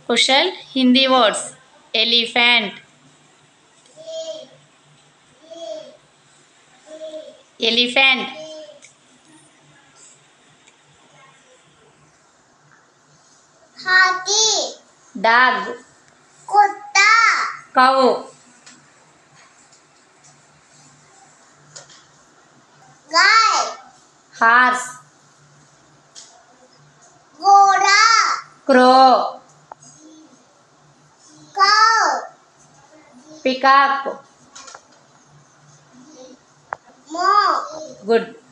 कुशल Hindi words elephant elephant हाथी dog कुत्ता cow गाय horse घोड़ा crow काऊ peacock मोर good